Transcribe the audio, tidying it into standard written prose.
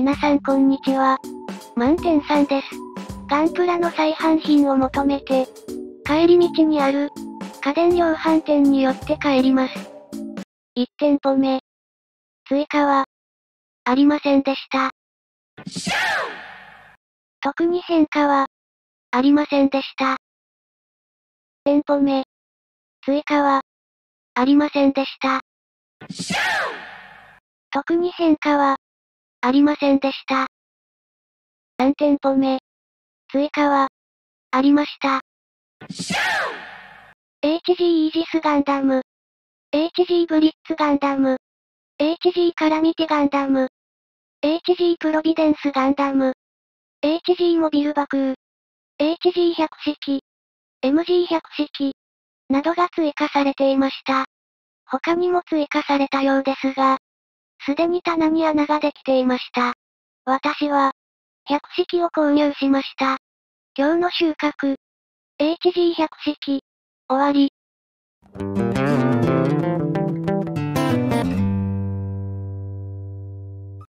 皆さんこんにちは。満点さんです。ガンプラの再販品を求めて、帰り道にある、家電量販店に寄って帰ります。1店舗目。追加は、ありませんでした。特に変化は、ありませんでした。店舗目。追加は、ありませんでした。特に変化は、ありませんでした。3店舗目。追加は、ありました。HG イージスガンダム。HG ブリッツガンダム。HG カラミティガンダム。HG プロビデンスガンダム。HG モビルバクー。HG100 式。MG100 式。などが追加されていました。他にも追加されたようですが、すでに棚に穴ができていました。私は、100式を購入しました。今日の収穫。HG100 式。終わり。